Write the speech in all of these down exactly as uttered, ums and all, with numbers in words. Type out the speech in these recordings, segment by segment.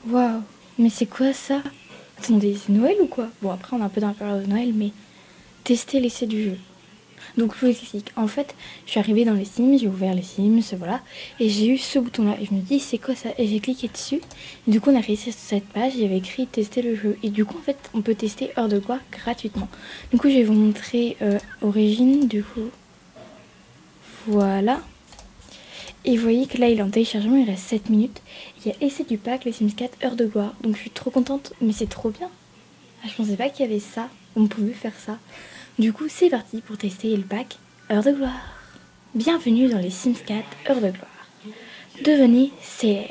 Waouh, mais c'est quoi ça? Attendez, c'est Noël ou quoi? Bon, après, on est un peu dans la période de Noël, mais tester l'essai du jeu. Donc, je vous explique. En fait, je suis arrivée dans les Sims, j'ai ouvert les Sims, voilà. Et j'ai eu ce bouton-là. Et je me dis, c'est quoi ça? Et j'ai cliqué dessus. Du coup, on a réussi sur cette page. Il y avait écrit tester le jeu. Et du coup, en fait, on peut tester Heure de Gloire gratuitement. Du coup, je vais vous montrer euh, Origine. Du coup, voilà. Et vous voyez que là, il est en téléchargement, il reste sept minutes. Il y a essai du pack, les Sims quatre, Heure de Gloire. Donc, je suis trop contente, mais c'est trop bien. Ah, je pensais pas qu'il y avait ça. On pouvait faire ça. Du coup, c'est parti pour tester le pack Heure de Gloire. Bienvenue dans les Sims quatre, Heure de Gloire. Devenez célèbre.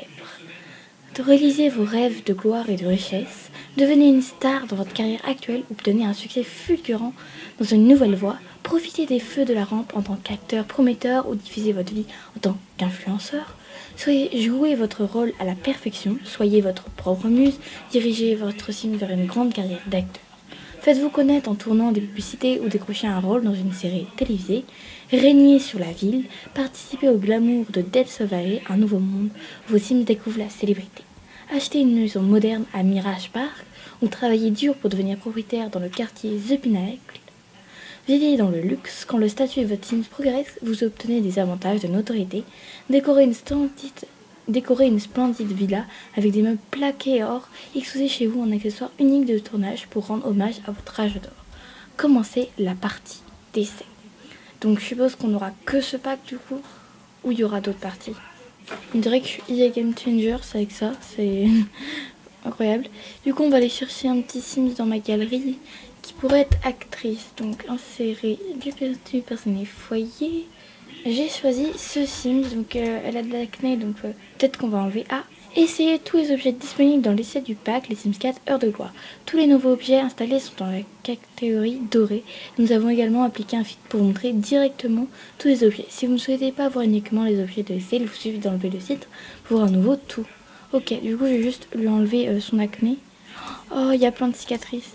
Réalisez vos rêves de gloire et de richesse. Devenez une star dans votre carrière actuelle ou obtenez un succès fulgurant dans une nouvelle voie. Profitez des feux de la rampe en tant qu'acteur prometteur ou diffusez votre vie en tant qu'influenceur. Soyez, jouez votre rôle à la perfection. Soyez votre propre muse. Dirigez votre sim vers une grande carrière d'acteur. Faites-vous connaître en tournant des publicités ou décrochez un rôle dans une série télévisée. Régnez sur la ville. Participez au glamour de Death Valley, un nouveau monde. Vos Sims découvrent la célébrité. Achetez une maison moderne à Mirage Park ou travaillez dur pour devenir propriétaire dans le quartier The Pinnacle. Vivez dans le luxe. Quand le statut de votre Sims progresse, vous obtenez des avantages de notoriété. Décorez une splendide Décorez une splendide villa avec des meubles plaqués or, exposez chez vous un accessoire unique de tournage pour rendre hommage à votre âge d'or. Commencez la partie d'essai. Donc je suppose qu'on n'aura que ce pack du coup, ou il y aura d'autres parties. On dirait que je suis E A Game Changer, c'est avec ça, c'est incroyable. Du coup on va aller chercher un petit Sims dans ma galerie qui pourrait être actrice. Donc insérer du personnage foyer. J'ai choisi ce Sims, donc euh, elle a de l'acné, donc euh, peut-être qu'on va enlever. Ah, essayez tous les objets disponibles dans l'essai du pack, les Sims quatre, Heure de Gloire. Tous les nouveaux objets installés sont dans la catégorie dorée. Nous avons également appliqué un filtre pour vous montrer directement tous les objets. Si vous ne souhaitez pas voir uniquement les objets de l'essai, il vous suffit d'enlever le filtre pour voir à nouveau tout. Ok, du coup je vais juste lui enlever euh, son acné. Oh, il y a plein de cicatrices.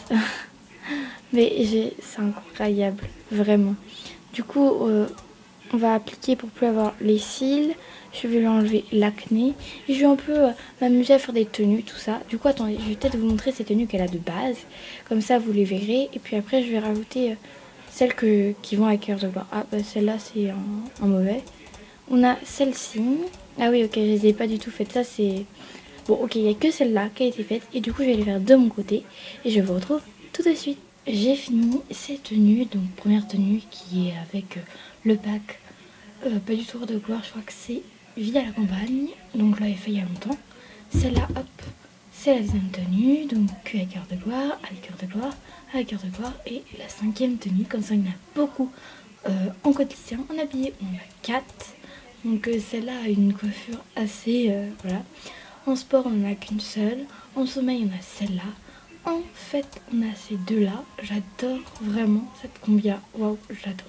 Mais c'est incroyable, vraiment. Du coup... Euh, on va appliquer pour plus avoir les cils. Je vais lui enlever l'acné. Et je vais un peu euh, m'amuser à faire des tenues, tout ça. Du coup, attendez, je vais peut-être vous montrer ces tenues qu'elle a de base. Comme ça, vous les verrez. Et puis après, je vais rajouter euh, celles que, qui vont avec Heure de Gloire. Ah, bah celle-là, c'est un, un mauvais. On a celle-ci. Ah oui, ok, je les ai pas du tout faites. Ça, c'est... Bon, ok, il n'y a que celle-là qui a été faite. Et du coup, je vais les faire de mon côté. Et je vous retrouve tout de suite. J'ai fini ces tenues. Donc, première tenue qui est avec euh, le pack. Euh, pas du tout Heure de Gloire, je crois que c'est Vie à la campagne. Donc, je l'avais fait il y a longtemps. Celle-là, hop, c'est la deuxième tenue. Donc, avec Heure de Gloire, avec Heure de Gloire, avec Heure de Gloire. Et la cinquième tenue, comme ça, il y en a beaucoup euh, en quotidien. En habillé, on en a quatre. Donc, euh, celle-là a une coiffure assez. Euh, voilà. En sport, on n'en a qu'une seule. En sommeil, on a celle-là. En fait, on a ces deux-là. J'adore vraiment cette combi-là. Waouh, j'adore.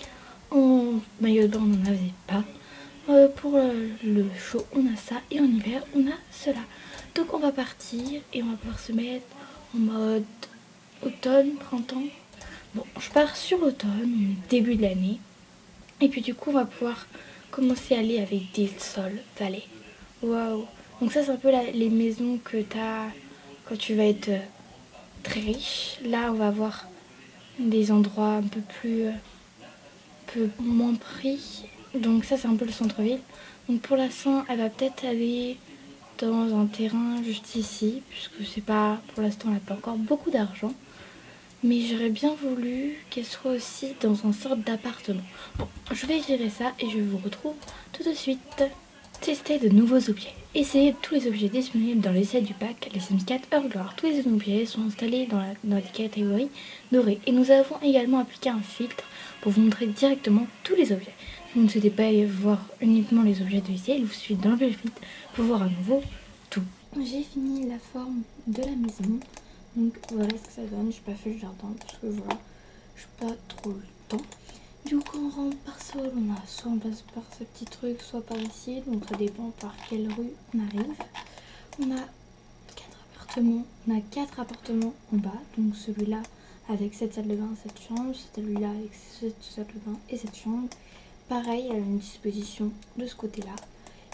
En maillot de bain, on n'en avait pas. Euh, pour euh, le chaud, on a ça. Et en hiver, on a cela. Donc, on va partir et on va pouvoir se mettre en mode automne, printemps. Bon, je pars sur l'automne, début de l'année. Et puis, du coup, on va pouvoir commencer à aller avec des sols, vallées. Waouh! Donc, ça, c'est un peu la, les maisons que tu as quand tu vas être euh, très riche. Là, on va avoir des endroits un peu plus. Euh, peu moins pris. Donc ça c'est un peu le centre-ville. Donc pour l'instant elle va peut-être aller dans un terrain juste ici, puisque c'est pas, pour l'instant elle n'a pas encore beaucoup d'argent. Mais j'aurais bien voulu qu'elle soit aussi dans une sorte d'appartement. Bon, je vais gérer ça et je vous retrouve tout de suite. Tester de nouveaux objets. Essayez tous les objets disponibles dans les sets du pack Les Sims quatre Heure Gloire. Tous les objets sont installés dans la, dans la catégorie dorée. Et nous avons également appliqué un filtre pour vous montrer directement tous les objets. Si vous ne souhaitez pas voir uniquement les objets de l'essai, il vous suffit d'enlever le filtre pour voir à nouveau tout. J'ai fini la forme de la maison. Donc voilà ce que ça donne. J'ai pas fait le jardin parce que voilà, je n'ai pas trop le temps. Du coup, on rentre par ce hall, on a soit on passe par ce petit truc, soit par ici, donc ça dépend par quelle rue on arrive. On a quatre appartements, on a quatre appartements en bas, donc celui-là avec cette salle de bain, cette chambre, celui-là avec cette salle de bain et cette chambre. Pareil, elle a une disposition de ce côté-là.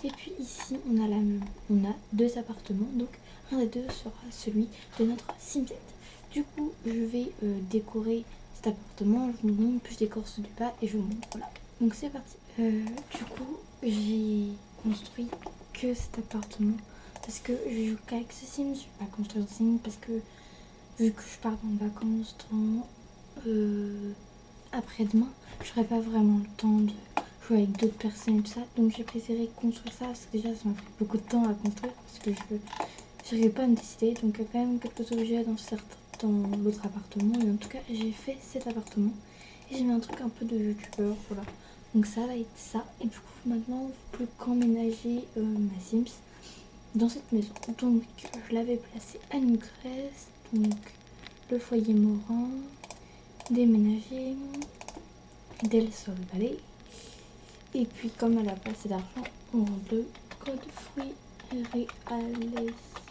Et puis ici, on a, la, on a deux appartements, donc un des deux sera celui de notre Simset. Du coup, je vais euh, décorer cet appartement, je vous montre, puis je décore ceux du bas et je vous montre, voilà. Donc c'est parti. Euh, du coup, j'ai construit que cet appartement parce que je joue qu'avec ce sim, je vais pas construire ce sim parce que vu que je pars en vacances dans euh, après-demain, je n'aurai pas vraiment le temps de jouer avec d'autres personnes et tout ça, donc j'ai préféré construire ça parce que déjà ça m'a pris beaucoup de temps à construire parce que je n'arrivais pas à me décider, donc il y a quand même quelques objets dans certains dans l'autre appartement, et en tout cas j'ai fait cet appartement et j'ai mis un truc un peu de youtubeur, voilà. Donc ça va être ça, et du coup maintenant il ne faut plus qu'emménager euh, ma Sims dans cette maison. Donc je l'avais placé à Nucrest, donc le foyer Morin, déménager, Del Sol Valley. Et puis comme elle a pas assez d'argent, on vend le code Free Real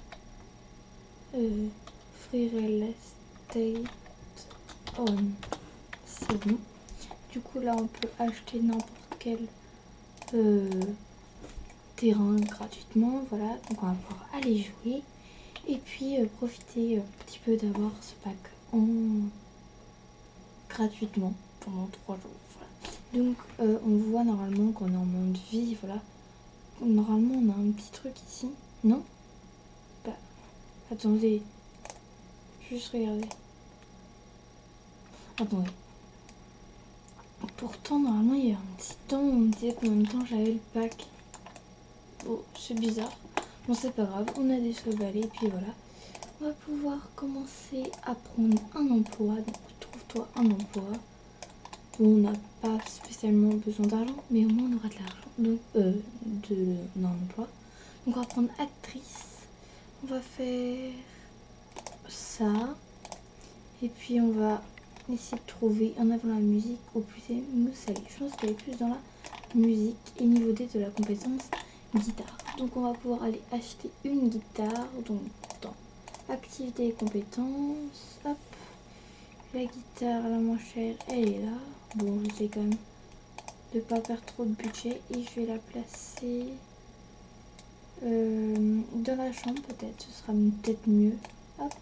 euh, Free Real Estate On. C'est bon. Du coup là on peut acheter n'importe quel euh, terrain gratuitement, voilà, donc on va pouvoir aller jouer et puis euh, profiter un petit peu d'avoir ce pack en gratuitement pendant trois jours, voilà. Donc euh, on voit normalement qu'on est en mode vie, voilà, normalement on a un petit truc ici, non? Bah attendez, juste regardez, attendez, pourtant normalement il y a un petit temps où on me disait combien de temps j'avais le pack. Bon, c'est bizarre. Bon, c'est pas grave, on a des sauvalets, et puis voilà. On va pouvoir commencer à prendre un emploi. Donc, trouve-toi un emploi. Bon, on n'a pas spécialement besoin d'argent, mais au moins on aura de l'argent. Donc, euh, de, on a un emploi. Donc, on va prendre actrice. On va faire ça. Et puis, on va essayer de trouver en avant la musique au plus c'est Moussali. Je pense qu'elle est plus dans la musique et niveau D de la compétence guitare. Donc on va pouvoir aller acheter une guitare, donc dans activité et compétences, hop, la guitare la moins chère elle est là, bon j'essaie quand même de pas perdre trop de budget et je vais la placer euh, dans la chambre peut-être, ce sera peut-être mieux, hop,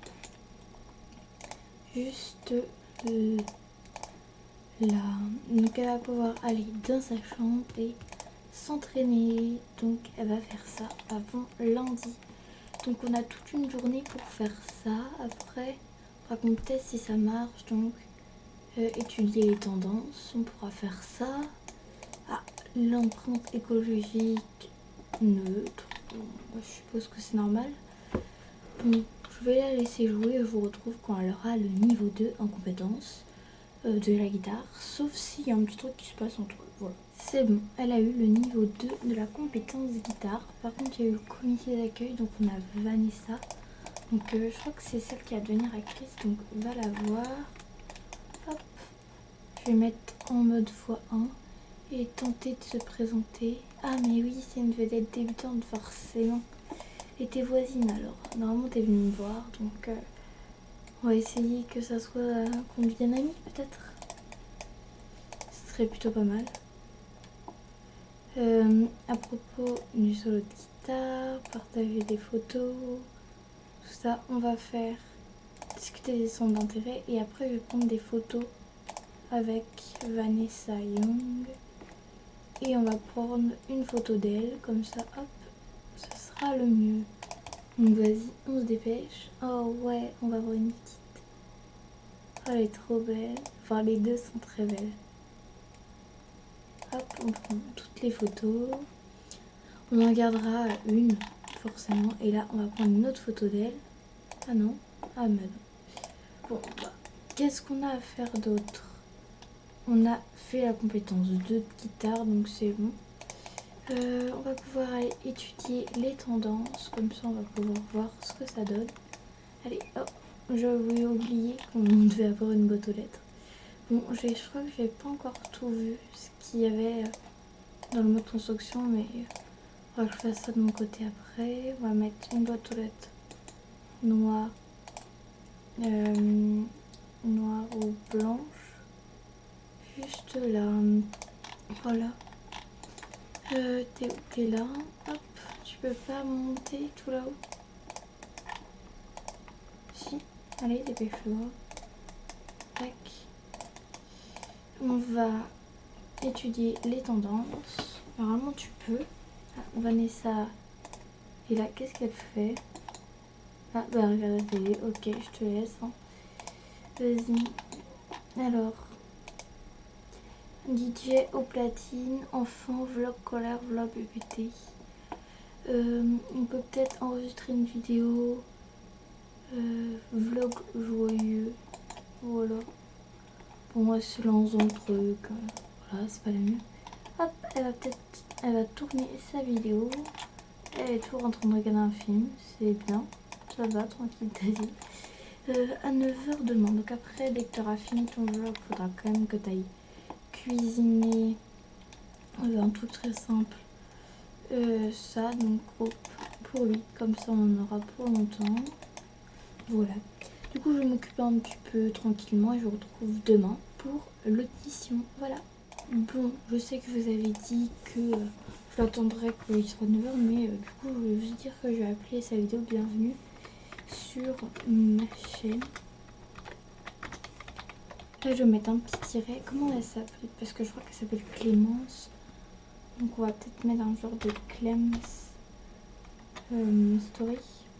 juste euh, là, donc elle va pouvoir aller dans sa chambre et s'entraîner, donc elle va faire ça avant lundi. Donc on a toute une journée pour faire ça. Après on va qu'on teste si ça marche, donc euh, étudier les tendances, on pourra faire ça. Ah, l'empreinte écologique neutre, bon, je suppose que c'est normal. Donc je vais la laisser jouer et je vous retrouve quand elle aura le niveau deux en compétences de la guitare, sauf s'il y a un petit truc qui se passe entre eux. Voilà. C'est bon, elle a eu le niveau deux de la compétence guitare. Par contre, il y a eu le comité d'accueil, donc on a Vanessa. Donc euh, je crois que c'est celle qui va devenir actrice, donc va la voir. Hop, je vais mettre en mode fois un et tenter de se présenter. Ah mais oui, c'est une vedette débutante forcément. Et tes voisines alors, normalement t'es venue me voir, donc... Euh, on va essayer que ça soit euh, qu'on devienne amis peut-être. Ce serait plutôt pas mal. Euh, à propos du solo de guitare, partager des photos, tout ça, on va faire discuter des centres d'intérêt et après je vais prendre des photos avec Vanessa Young et on va prendre une photo d'elle, comme ça, hop, ce sera le mieux. Donc vas-y, on se dépêche. Oh ouais, on va voir une petite. Oh, elle est trop belle. Enfin, les deux sont très belles. Hop, on prend toutes les photos. On en gardera une, forcément. Et là, on va prendre une autre photo d'elle. Ah non. Ah mais non. Bon, bah, qu'est-ce qu'on a à faire d'autre? On a fait la compétence deux de guitare, donc c'est bon. Euh, on va pouvoir aller étudier les tendances. Comme ça, on va pouvoir voir ce que ça donne. Allez, hop. J'avais oublié qu'on devait avoir une boîte aux lettres. Bon, je crois que j'ai pas encore tout vu ce qu'il y avait dans le mode construction, mais il faudra que je fasse ça de mon côté après. On va mettre une boîte aux lettres noire, euh, noire ou blanche, juste là. Voilà. Euh, t'es où? T'es là. Hop, tu peux pas monter tout là-haut. Si, allez, dépêche-toi. Tac. On va étudier les tendances. Normalement, tu peux. Ah, Vanessa est là. Qu'est-ce qu'elle fait? Ah, bah, regarde la télé. Ok, je te laisse. Hein. Vas-y. Alors. D J au platine, enfant, vlog colère, vlog B B T. Euh, on peut peut-être enregistrer une vidéo. Euh, vlog joyeux. Voilà. Bon, moi, se lance dans le truc. Voilà, c'est pas la mieux. Hop, elle va peut-être. Elle va tourner sa vidéo. Elle est toujours en train de regarder un film. C'est bien. Ça va, tranquille, t'as dit. Euh, à neuf heures demain. Donc après, dès que tu auras fini ton vlog, faudra quand même que tu ailles cuisiner euh, un truc très simple. Euh, ça, donc oh, pour lui. Comme ça, on en aura pour longtemps. Voilà. Du coup, je vais m'occuper un petit peu tranquillement et je vous retrouve demain pour l'audition. Voilà. Bon, je sais que vous avez dit que euh, je l'attendrai qu'il soit neuf heures, mais euh, du coup, je vais vous dire que je vais appeler sa vidéo bienvenue sur ma chaîne. Là, je vais mettre un petit tiret. Comment elle s'appelle? Parce que je crois qu'elle s'appelle Clémence. Donc, on va peut-être mettre un genre de Clems euh, Story.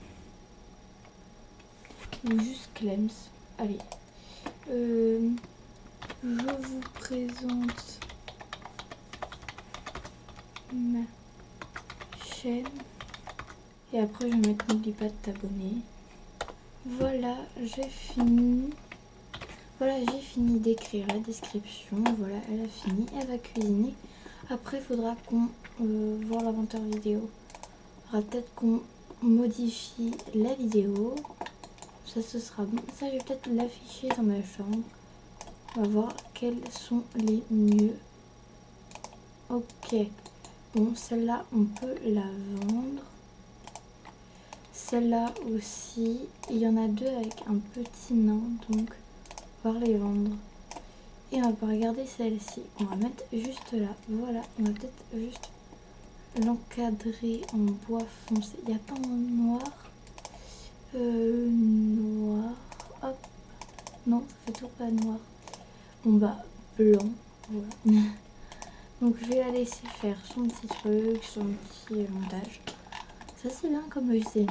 Ou juste Clems. Allez. Euh, je vous présente ma chaîne. Et après, je vais mettre n'oublie pas de t'abonner. Voilà, j'ai fini. Voilà, j'ai fini d'écrire la description. Voilà, elle a fini. Elle va cuisiner. Après, il faudra qu'on euh, voit l'inventeur vidéo. Il faudra peut-être qu'on modifie la vidéo. Ça, ce sera bon. Ça, je vais peut-être l'afficher dans ma chambre. On va voir quels sont les mieux. Ok. Bon, celle-là, on peut la vendre. Celle-là aussi. Il y en a deux avec un petit nain. Donc, on va les vendre. Et on va pas regarder celle-ci. On va mettre juste là. Voilà. On va peut-être juste l'encadrer en bois foncé. Il n'y a pas en noir. Euh, noir. Hop. Non, ça fait toujours pas noir. Bon bah, blanc. Voilà. Donc je vais la laisser faire son petit truc, son petit montage. Ça c'est bien comme logiciel.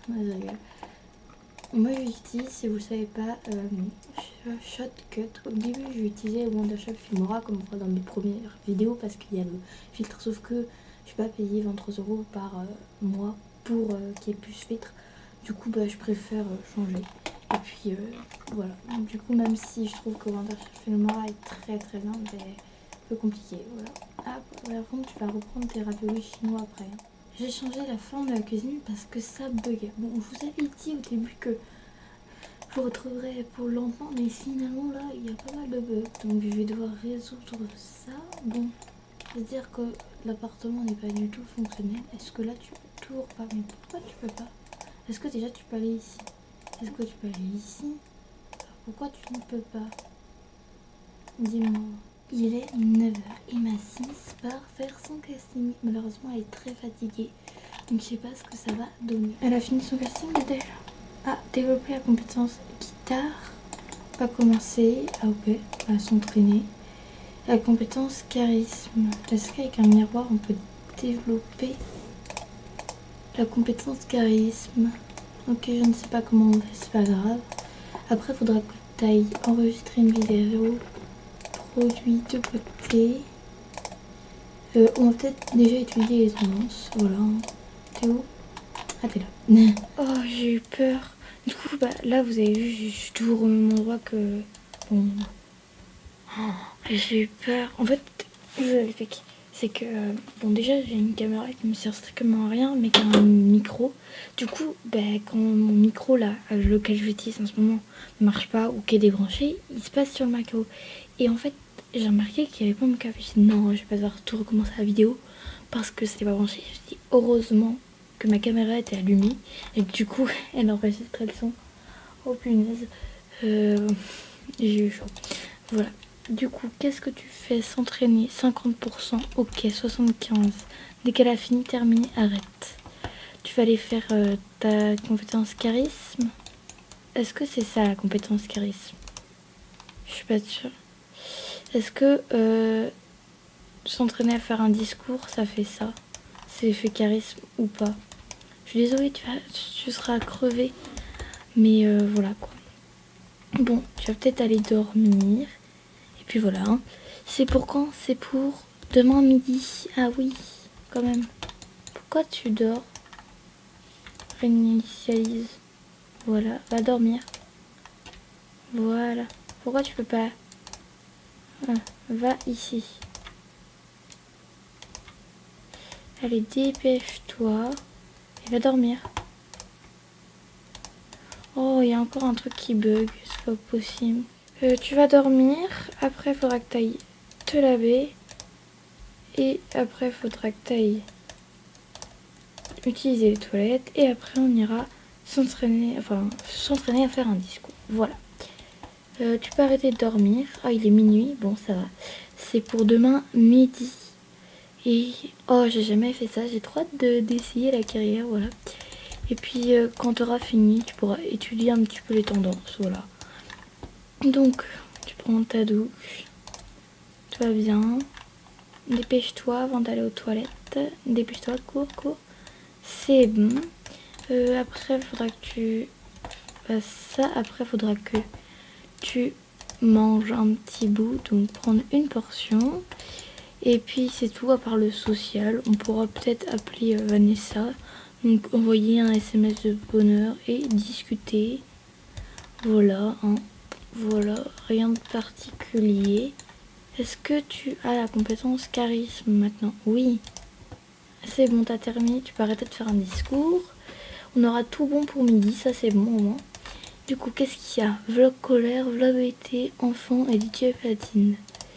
Moi j'utilise, si vous ne savez pas, euh, Shotcut. Au début j'ai utilisé Wondershop Filmora comme on voit dans mes premières vidéos parce qu'il y a le filtre. Sauf que je suis pas payé vingt-trois euros par euh, mois pour euh, qu'il y ait plus filtre. Du coup bah, je préfère euh, changer. Et puis euh, voilà. Donc, du coup même si je trouve que Wondershop Filmora est très très bien, c'est un peu compliqué. Voilà. Ah, par contre tu vas reprendre tes raviolis chinois après. J'ai changé la forme de la cuisine parce que ça buguait. Bon, je vous avais dit au début que je vous retrouverai pour longtemps, mais finalement là, il y a pas mal de bugs. Donc je vais devoir résoudre ça. Bon, c'est-à-dire que l'appartement n'est pas du tout fonctionnel. Est-ce que là tu peux toujours pas? Mais pourquoi tu peux pas? Est-ce que déjà tu peux aller ici? Est-ce que tu peux aller ici? Pourquoi tu ne peux pas? Dis-moi. Il est neuf heures et ma Sims part faire son casting. Malheureusement, elle est très fatiguée. Donc, je sais pas ce que ça va donner. Elle a fini son casting déjà. Ah, développer la compétence guitare. Pas commencer. Ah, ok. Elle va s'entraîner. La compétence charisme. Est-ce qu'avec un miroir, on peut développer la compétence charisme? Ok, je ne sais pas comment on fait. C'est pas grave. Après, il faudra que tu ailles enregistrer une vidéo. Produit de côté. Euh, on va peut-être déjà étudier les tendances. Voilà. T'es où? Ah, t'es là. Oh, j'ai eu peur. Du coup, bah, là, vous avez vu, je suis toujours au même endroit que... Bon. Oh, j'ai eu peur. En fait, le fait c'est que... Bon, déjà, j'ai une caméra qui me sert strictement à rien, mais qui a un micro. Du coup, bah, quand mon micro, là, lequel j'utilise en ce moment, ne marche pas ou qui est débranché, il se passe sur le macro. Et en fait, j'ai remarqué qu'il n'y avait pas mon câble. Je me suis dit non, je vais pas devoir tout recommencer la vidéo parce que c'était pas branché. Je me suis dit heureusement que ma caméra était allumée et que du coup elle enregistrait le son. Oh punaise, euh, j'ai eu chaud. Voilà. Du coup, qu'est-ce que tu fais? S'entraîner, cinquante pour cent. Ok, soixante-quinze. Dès qu'elle a fini, terminé, arrête. Tu vas aller faire euh, ta compétence charisme. Est-ce que c'est ça la compétence charisme? Je suis pas sûre. Est-ce que euh, s'entraîner à faire un discours, ça fait ça? C'est effet charisme ou pas? Je suis désolée, tu, vas, tu seras crevé. Mais euh, voilà quoi. Bon, tu vas peut-être aller dormir. Et puis voilà. Hein. C'est pour quand? C'est pour demain midi. Ah oui, quand même. Pourquoi tu dors? Réinitialise. Voilà, va dormir. Voilà. Pourquoi tu peux pas? Ah, va ici. Allez, dépêche-toi. Et va dormir. Oh, il y a encore un truc qui bug. C'est pas possible. Euh, tu vas dormir. Après, il faudra que tu ailles te laver. Et après, il faudra que tu ailles utiliser les toilettes. Et après, on ira s'entraîner, enfin, s'entraîner à faire un discours. Voilà. Euh, tu peux arrêter de dormir. Ah, il est minuit. Bon, ça va. C'est pour demain midi. Et oh, j'ai jamais fait ça. J'ai trop hâte de, d'essayer la carrière. Voilà. Et puis, euh, quand tu auras fini, tu pourras étudier un petit peu les tendances. Voilà. Donc, tu prends ta douche. Tout va bien. Dépêche-toi avant d'aller aux toilettes. Dépêche-toi, cours, cours. C'est bon. Euh, après, il faudra que tu fasses ça. Après, il faudra que tu manges un petit bout. Donc, prendre une portion. Et puis, c'est tout, à part le social. On pourra peut-être appeler euh, Vanessa. Donc, envoyer un S M S de bonheur et discuter. Voilà, hein. Voilà, rien de particulier. Est-ce que tu as la compétence charisme maintenant? Oui. C'est bon, t'as terminé. Tu peux arrêter de faire un discours. On aura tout bon pour midi, ça c'est bon au moins. Du coup, qu'est-ce qu'il y a? Vlog colère, vlog été, enfant et D J platine.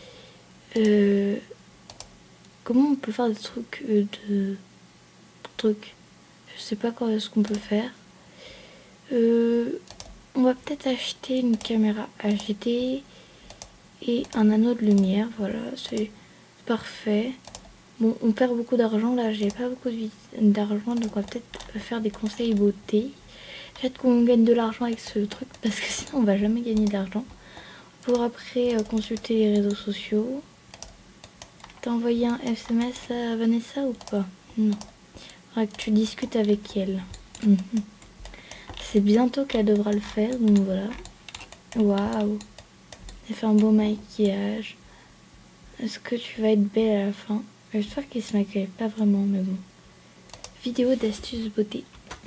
Euh, comment on peut faire des trucs euh, de... trucs Je sais pas quoi ce qu'on peut faire. Euh, on va peut-être acheter une caméra H D et un anneau de lumière. Voilà, c'est parfait. Bon, on perd beaucoup d'argent là, j'ai pas beaucoup d'argent, donc on va peut-être faire des conseils beauté. J'ai hâte qu'on gagne de l'argent avec ce truc, parce que sinon on va jamais gagner d'argent. Pour après euh, consulter les réseaux sociaux. T'as envoyé un S M S à Vanessa ou pas? Non. Faudra que tu discutes avec elle. Mmh. C'est bientôt qu'elle devra le faire, donc voilà. Waouh. Elle fait un beau maquillage. Est-ce que tu vas être belle à la fin? J'espère qu'il se maquille pas vraiment, mais bon. Vidéo d'astuces beauté.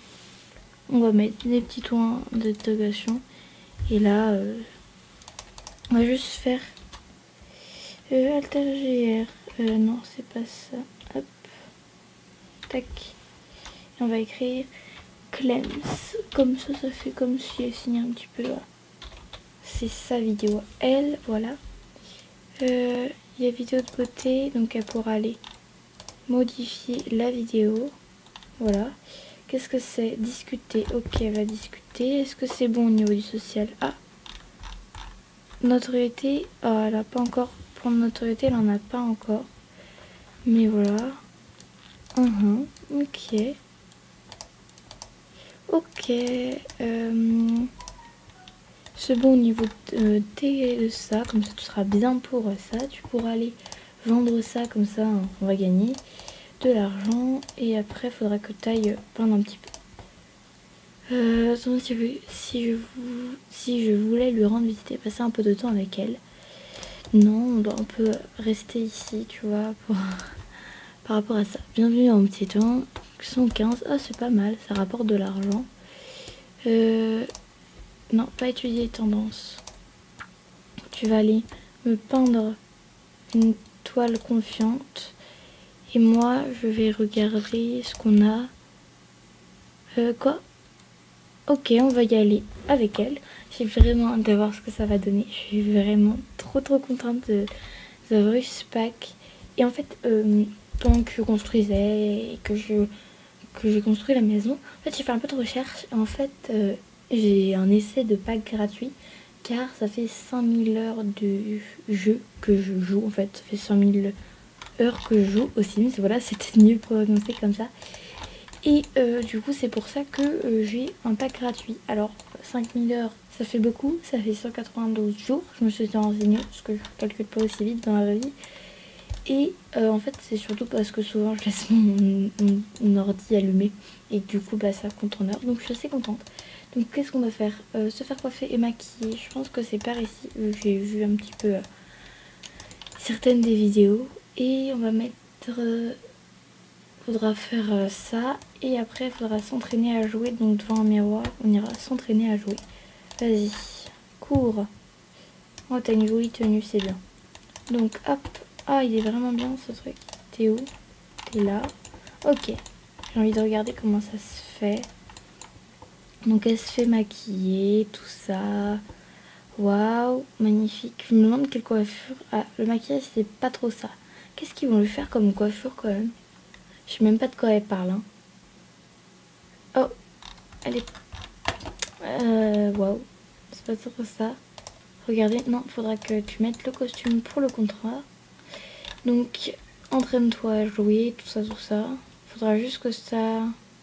On va mettre des petits points d'interrogation. Et là, euh, on va juste faire euh, Alter G R. Euh, non, c'est pas ça. Hop. Tac. Et on va écrire Clems. Comme ça, ça fait comme si elle signait un petit peu là. C'est sa vidéo. Elle, voilà. Euh, il y a vidéo de beauté, donc elle pourra aller modifier la vidéo. Voilà. Qu'est-ce que c'est? Discuter. Ok, elle va discuter. Est-ce que c'est bon au niveau du social? Ah. Notoriété. Ah, elle n'a pas encore. Pour notoriété, elle n'en a pas encore. Mais voilà. Uh-huh. Ok. Ok. Euh, c'est bon au niveau de, de ça. Comme ça, tu seras bien pour ça. Tu pourras aller vendre ça. Comme ça, on va gagner de l'argent. Et après, il faudra que tu ailles peindre un petit peu. Euh, attends, si, je, si, je, si je voulais lui rendre visite et passer un peu de temps avec elle. Non, on, doit, on peut rester ici, tu vois, pour, par rapport à ça. Bienvenue en petit temps. cent quinze. Ah, c'est pas mal, ça rapporte de l'argent. Euh, non, pas étudier les tendances. Tu vas aller me peindre une toile confiante. Et moi, je vais regarder ce qu'on a. Euh, quoi? Ok, on va y aller avec elle. J'ai vraiment hâte de voir ce que ça va donner. Je suis vraiment trop trop contente de d'avoir eu ce pack. Et en fait, euh, pendant que je construisais et que je que j'ai construit la maison, en fait j'ai fait un peu de recherche. En fait, euh, j'ai un essai de pack gratuit car ça fait cinq mille heures de jeu que je joue. En fait, ça fait cinq mille heures que je joue aux Sims. Voilà, c'était mieux prononcé comme ça. Et euh, du coup, c'est pour ça que euh, j'ai un pack gratuit. Alors, cinq mille heures, ça fait beaucoup. Ça fait cent quatre-vingt-douze jours. Je me suis renseignée parce que je calcule pas aussi vite dans la vie. Et euh, en fait, c'est surtout parce que souvent, je laisse mon, mon, mon ordi allumé. Et du coup, bah, ça compte en heures. Donc, je suis assez contente. Donc, qu'est-ce qu'on va faire euh, Se faire coiffer et maquiller. Je pense que c'est par ici. J'ai vu un petit peu euh, certaines des vidéos. Et on va mettre... Euh, faudra faire euh, ça et après il faudra s'entraîner à jouer, donc devant un miroir on ira s'entraîner à jouer. Vas-y, cours. Oh, t'as une jolie tenue, c'est bien. Donc hop, ah il est vraiment bien ce truc. T'es où? T'es là. Ok, j'ai envie de regarder comment ça se fait. Donc elle se fait maquiller, tout ça. Waouh, magnifique. Je me demande quelle coiffure. Ah, le maquillage c'est pas trop ça. Qu'est-ce qu'ils vont lui faire comme coiffure quand même? Je sais même pas de quoi elle parle. Hein. Oh, elle est... Euh, waouh, c'est pas trop ça. Regardez, non, faudra que tu mettes le costume pour le contrat. Donc, entraîne-toi à jouer, tout ça, tout ça. Faudra juste que ça...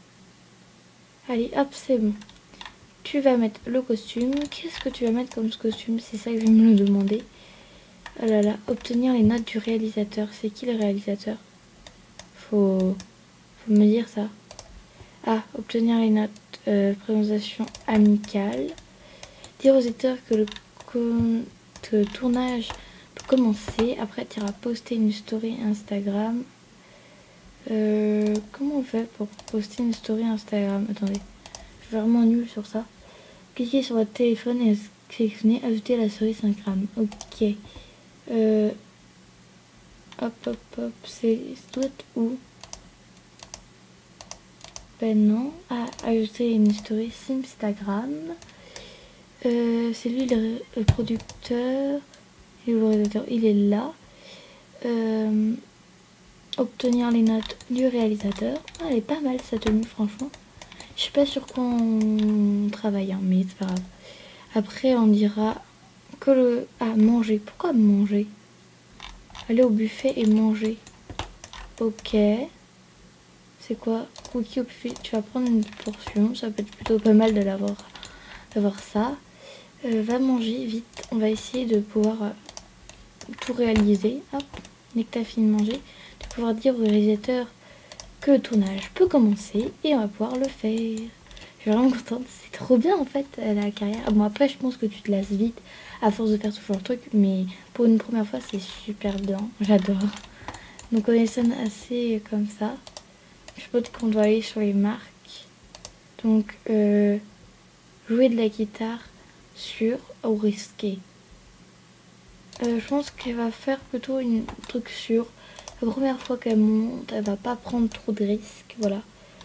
Allez, hop, c'est bon. Tu vas mettre le costume. Qu'est-ce que tu vas mettre comme ce costume? C'est ça que je vais me le demander. Oh là là, obtenir les notes du réalisateur. C'est qui le réalisateur? Faut... Faut me dire ça. Ah, obtenir les notes. Euh, présentation amicale. Dire aux éditeurs que le, que le tournage peut commencer. Après, tu iras poster une story Instagram. Euh, comment on fait pour poster une story Instagram? Attendez, je suis vraiment nulle sur ça. Cliquez sur votre téléphone et sélectionnez ajouter la story Instagram. Ok. Euh, hop, hop, hop. C'est doit être où? Ben non. Ah, ajouter une story Instagram. Euh, c'est lui le, le producteur. Et le réalisateur, il est là. Euh, obtenir les notes du réalisateur. Ah, elle est pas mal sa tenue, franchement. Je sais pas sur quoi on travaille, hein, mais c'est pas grave. Après, on dira que le... Ah, manger. Pourquoi manger? Aller au buffet et manger. Ok. C'est quoi? Cookie au buffet. Tu vas prendre une portion. Ça peut être plutôt pas mal de l'avoir, d'avoir ça. Euh, va manger vite. On va essayer de pouvoir euh, tout réaliser. Hop. Dès que tu as fini de manger, tu vas pouvoir dire au réalisateur que le tournage peut commencer et on va pouvoir le faire. Je suis vraiment contente. C'est trop bien en fait la carrière. Bon, après, je pense que tu te lasses vite à force de faire ce genre de truc, mais pour une première fois, c'est super bien. J'adore. Donc, on est assez comme ça. Je pense qu'on doit aller sur les marques. Donc, euh, jouer de la guitare sur ou risqué. Euh, je pense qu'elle va faire plutôt une truc sur. La première fois qu'elle monte, elle va pas prendre trop de risques, voilà.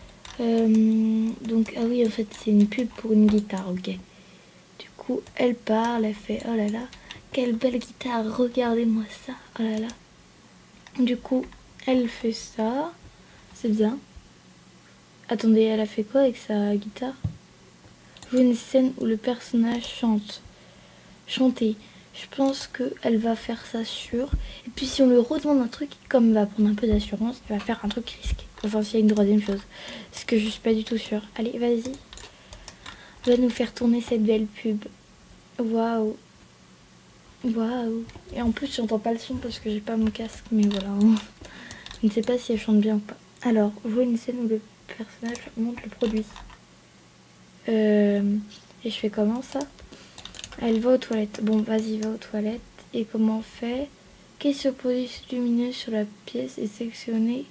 Euh, donc, ah oui, en fait, c'est une pub pour une guitare, ok. Du coup, elle parle, elle fait, oh là là, quelle belle guitare, regardez-moi ça, oh là là. Du coup, elle fait ça, c'est bien. Attendez, elle a fait quoi avec sa guitare? Jouer une scène où le personnage chante. Chanter. Je pense qu'elle va faire ça sûr. Et puis si on lui redemande un truc, comme elle va prendre un peu d'assurance, elle va faire un truc risqué. Enfin, s'il y a une troisième chose. Parce que je suis pas du tout sûre. Allez, vas-y. Va nous faire tourner cette belle pub. Waouh. Waouh. Et en plus, j'entends pas le son parce que j'ai pas mon casque. Mais voilà. Je ne sais pas si elle chante bien ou pas. Alors, jouer une scène où le personnage monte le produit. Euh, et je fais comment ça? Elle va aux toilettes. Bon, vas-y, va aux toilettes. Et comment on fait? Qu'est-ce que produit lumineux sur la pièce et sélectionner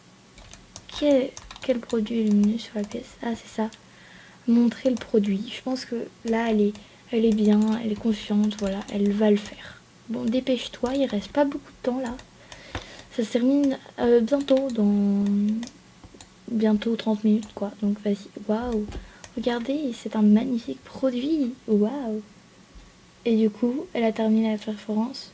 quel, quel produit est lumineux sur la pièce? Ah, c'est ça. Montrer le produit. Je pense que là, elle est, elle est bien, elle est confiante. Voilà, elle va le faire. Bon, dépêche-toi. Il reste pas beaucoup de temps là. Ça se termine euh, bientôt, dans bientôt trente minutes, quoi. Donc, vas-y. Waouh! Regardez, c'est un magnifique produit. Waouh! Et du coup, elle a terminé la performance.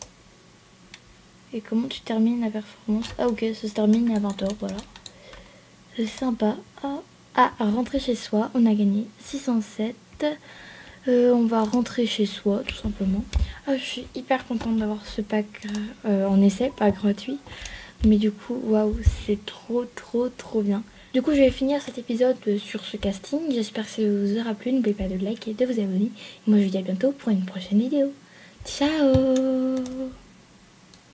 Et comment tu termines la performance? Ah ok, ça se termine à vingt heures, voilà. C'est sympa. Ah, ah, rentrer chez soi, on a gagné six cent sept. Euh, on va rentrer chez soi, tout simplement. Ah, je suis hyper contente d'avoir ce pack euh, en essai, pas gratuit. Mais du coup, waouh, c'est trop, trop, trop bien. Du coup, je vais finir cet épisode sur ce casting. J'espère que ça vous aura plu. N'oubliez pas de liker et de vous abonner. Et moi, je vous dis à bientôt pour une prochaine vidéo. Ciao!